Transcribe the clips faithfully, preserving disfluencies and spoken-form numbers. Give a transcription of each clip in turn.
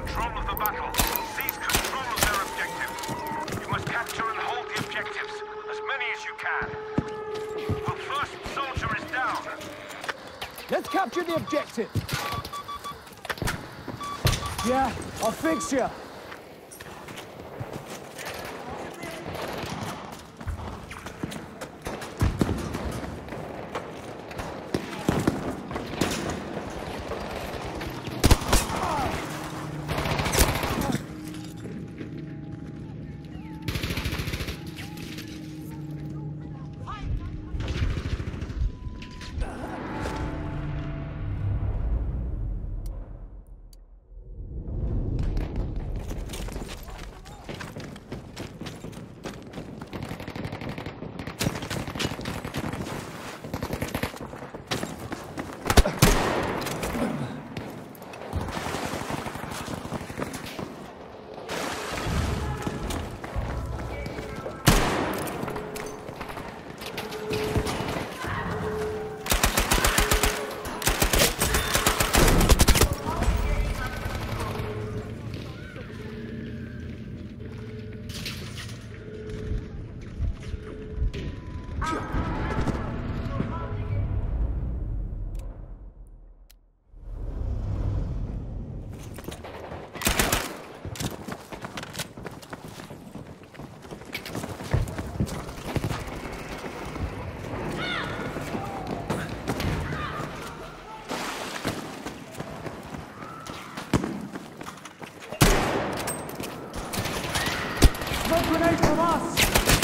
control of the battle. Seize control of their objectives. You must capture and hold the objectives, as many as you can. The first soldier is down. Let's capture the objective. Yeah, I'll fix you. Grenade from us!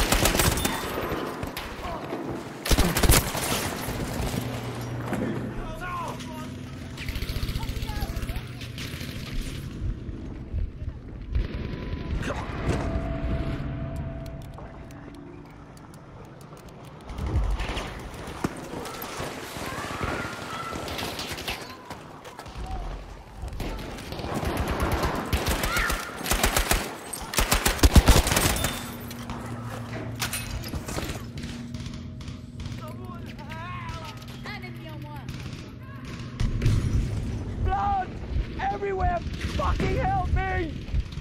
Everywhere! Fucking help me!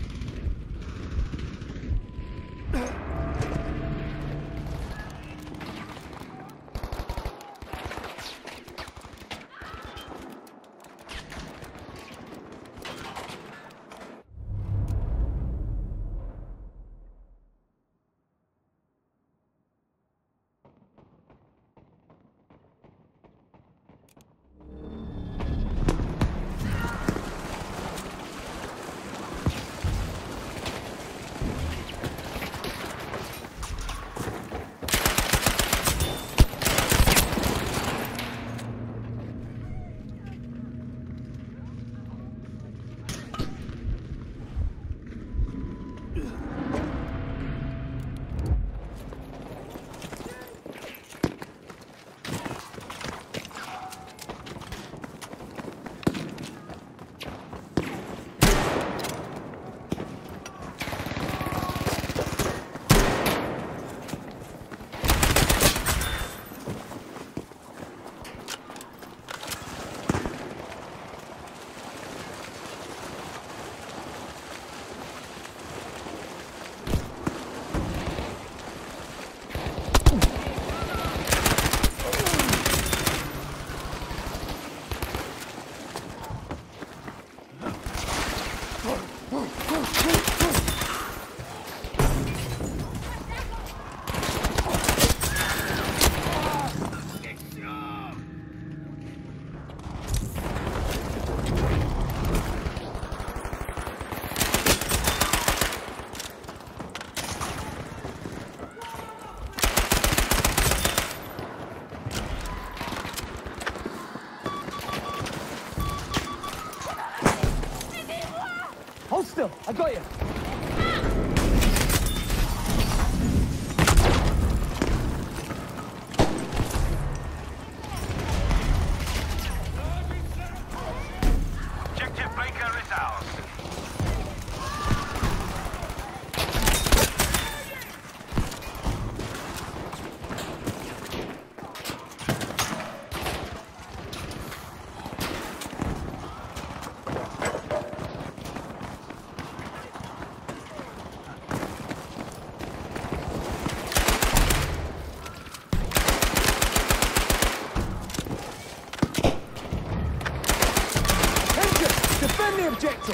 Hold still, I got you. Objective Baker is ours. Defend the objective!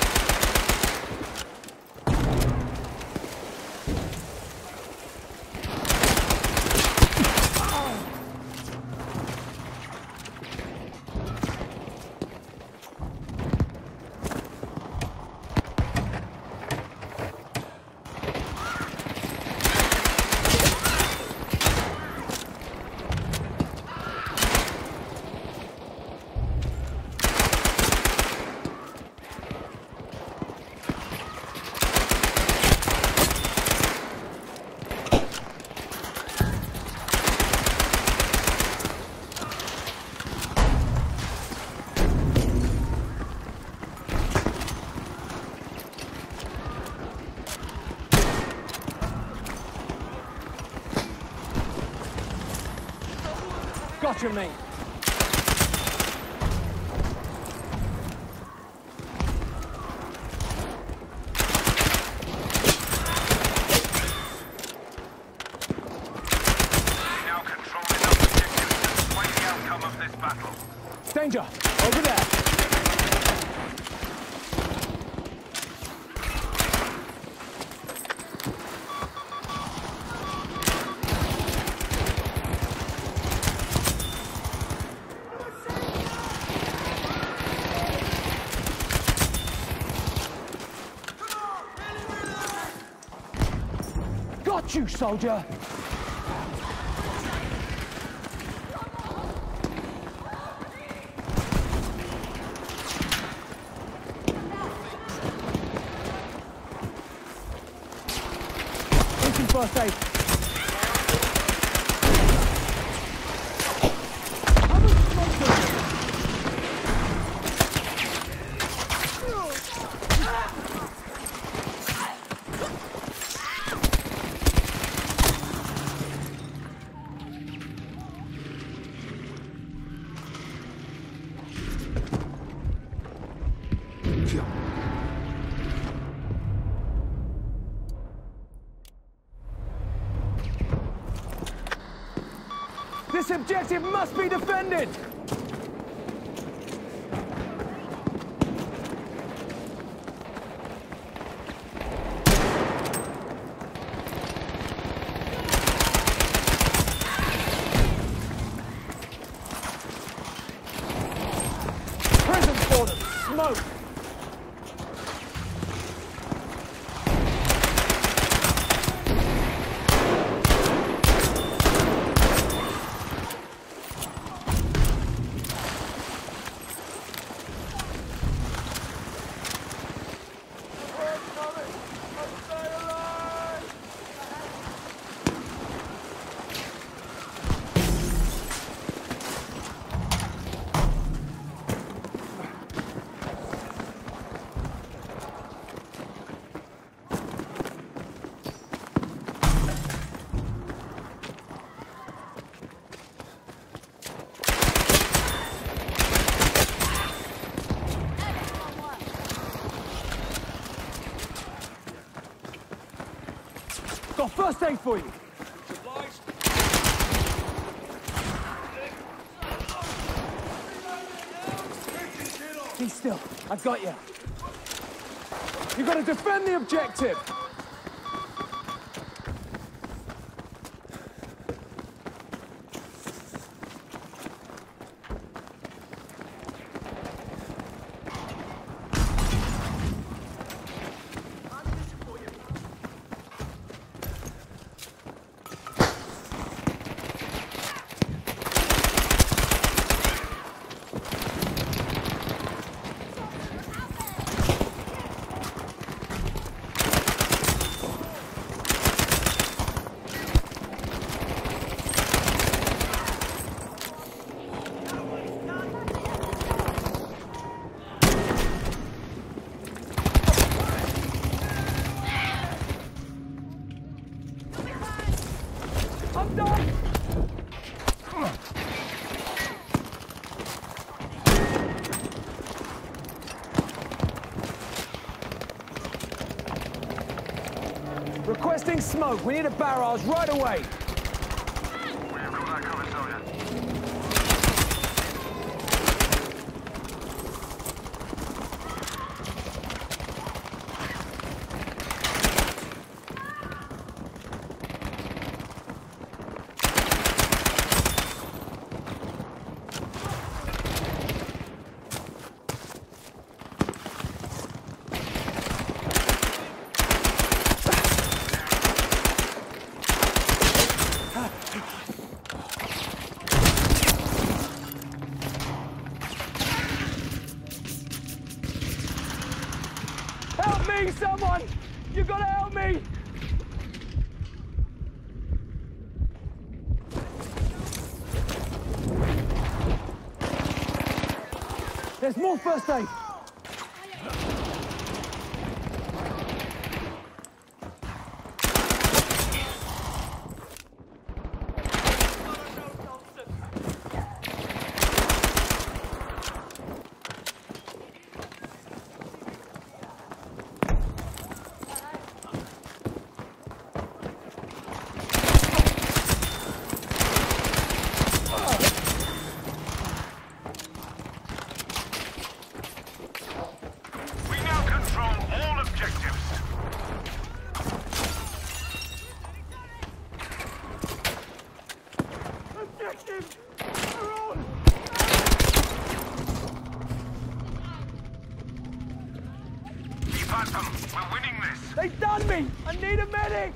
Gotcha, mate. Now controlling enough objectives to sway the outcome of this battle. Danger! Over there! Got you, soldier! Taking first aid. How much smoke is there? This objective must be defended! Prison for them! Smoke! Got first aid for you. Supplies? Be still. I've got you. You gotta defend the objective. I'm done! Requesting smoke. We need a barrage right away. We have got that covered, soldier. Help me, someone! You gotta help me! There's more first aid! We're winning this! They done me! I need a medic!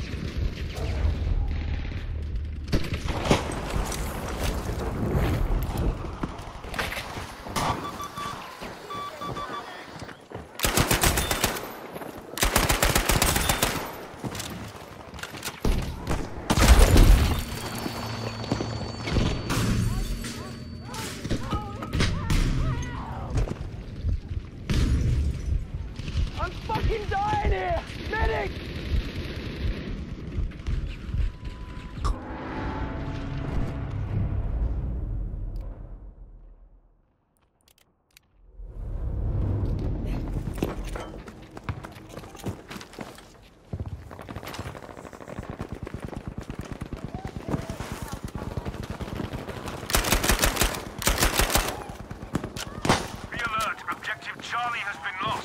Charlie has been lost.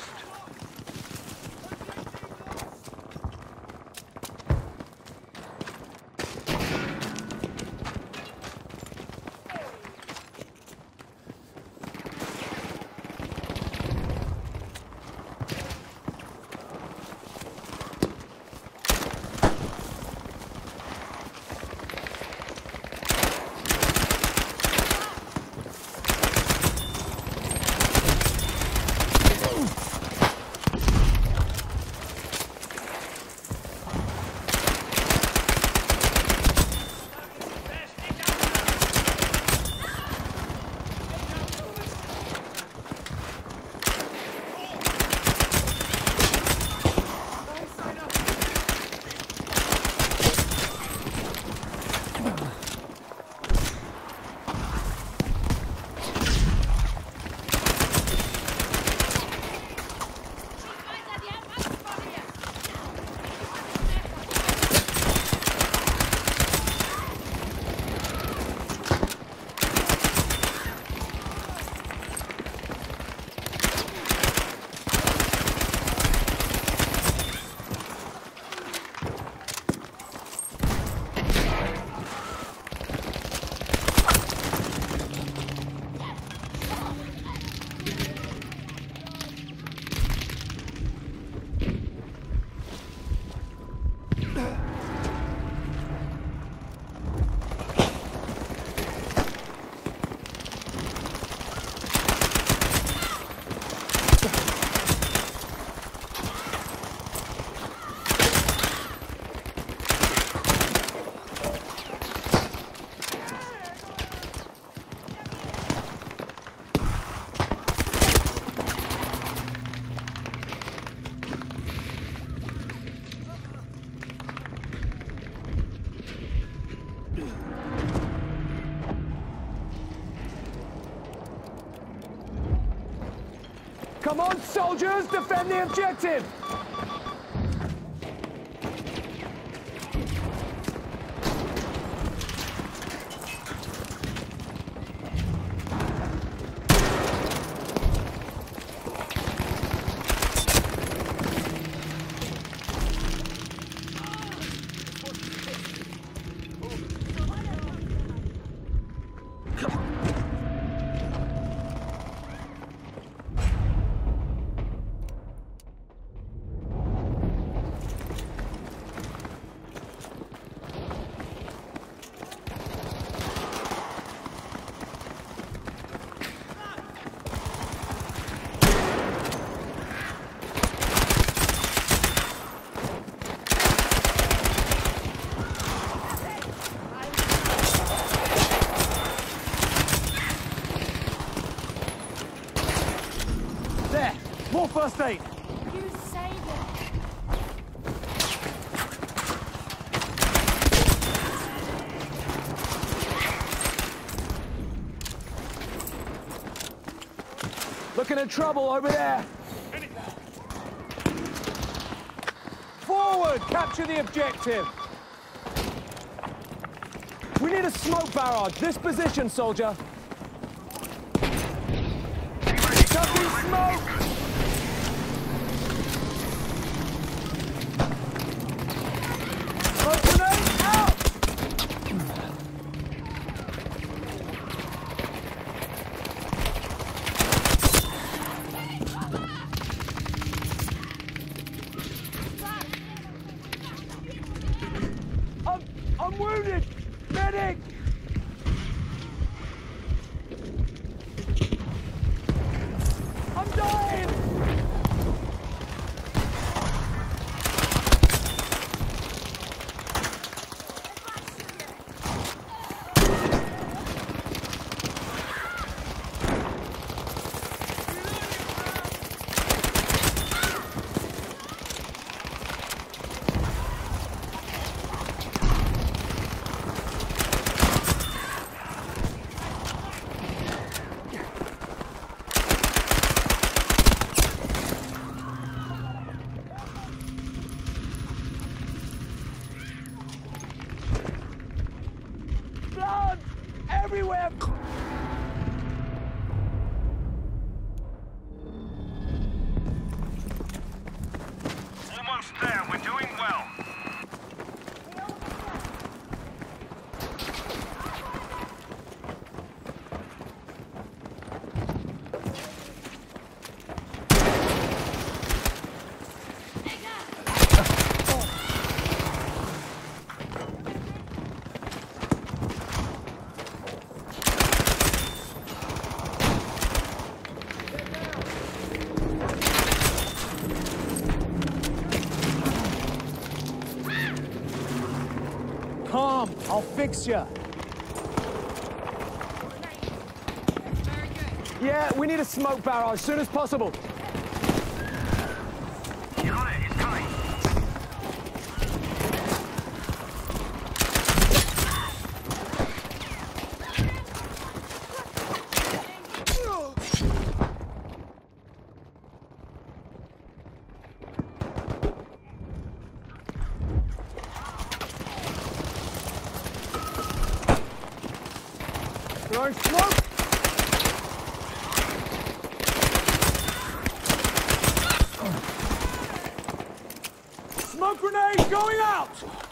Come on, soldiers! Defend the objective! There! More first aid! You say that. Looking at trouble over there! Forward! Capture the objective! We need a smoke barrage. This position, soldier. Chucking smoke! Smoke grenade out! I'm, I'm wounded! Medic! I'm dying! Blood! Everywhere! Almost there. We're doing well. Calm, I'll fix ya. Yeah, we need a smoke barrage as soon as possible. You got it. It's coming. Throwing smoke! Smoke grenade going out!